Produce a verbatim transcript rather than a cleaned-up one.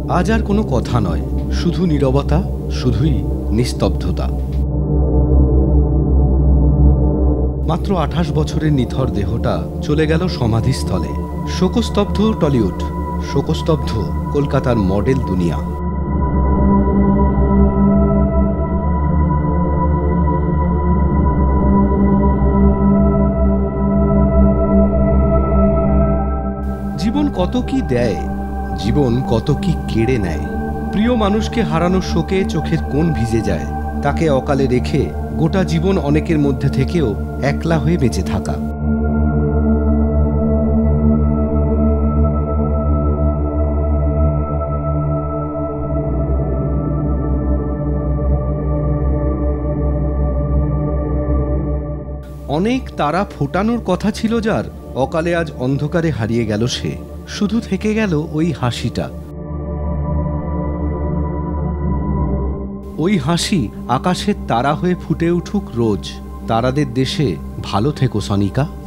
আজ আর কোনো কথা নয়, শুধু নীরবতা, শুধুই নিস্তব্ধতা। মাত্র আঠাশ বছরের নিথর দেহটা চলে গেল সমাধিস্থলে। শোকস্তব্ধ টলিউড, শোকস্তব্ধ কলকাতার মডেল দুনিয়া। জীবন কত কি দেয়, জীবন কত কি কেড়ে নেয়। প্রিয় মানুষকে হারানোর শোকে চোখের কোণ ভিজে যায়। তাকে অকালে রেখে গোটা জীবন অনেকের মধ্যে থেকেও একলা হয়ে বেঁচে থাকা। অনেক তারা ফোটানোর কথা ছিল যার, অকালে আজ অন্ধকারে হারিয়ে গেল সে। শুধু থেকে গেল ওই হাসিটা। ওই হাসি আকাশের তারা হয়ে ফুটে উঠুক রোজ। তারাদের দেশে ভালো থেকো সনিকা।